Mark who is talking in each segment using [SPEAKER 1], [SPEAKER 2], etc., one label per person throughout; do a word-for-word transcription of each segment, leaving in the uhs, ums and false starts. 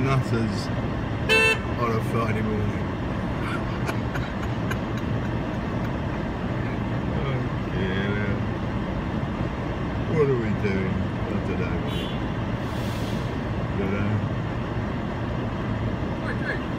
[SPEAKER 1] nutters on a Friday morning. Oh dear. What are we doing? I don't know. I don't know.
[SPEAKER 2] What are you doing?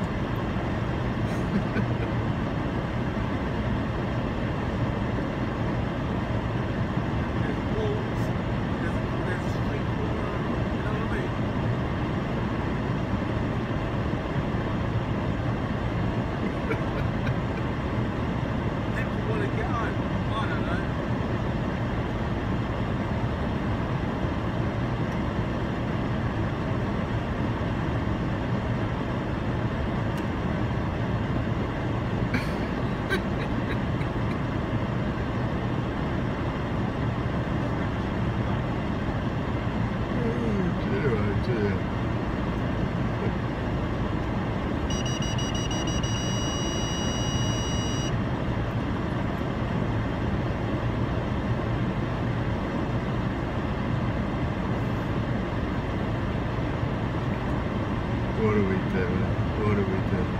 [SPEAKER 1] What are we doing? What are we doing?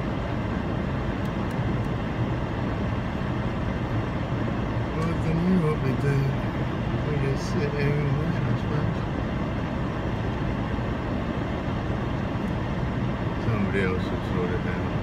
[SPEAKER 1] I don't know what we do. We just sit here and wait, I suppose. Somebody else will sort it out.